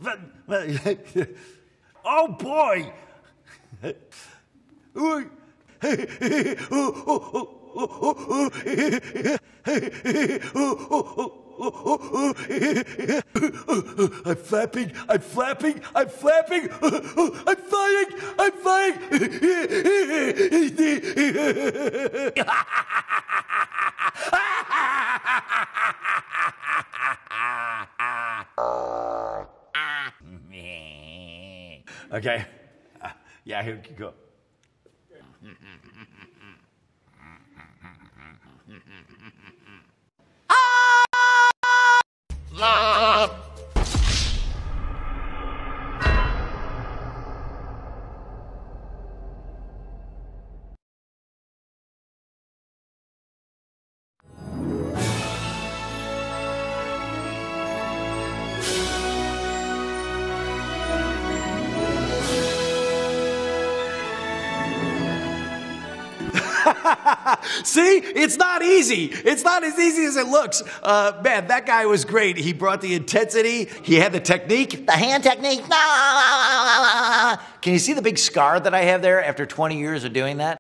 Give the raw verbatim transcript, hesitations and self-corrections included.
Oh boy! I'm flapping, I'm flapping, I'm flapping, I'm flying, I'm flying. Okay, uh, yeah, here you go. See, it's not easy. It's not as easy as it looks. Uh, man, that guy was great. He brought the intensity. He had the technique. The hand technique. Can you see the big scar that I have there after twenty years of doing that?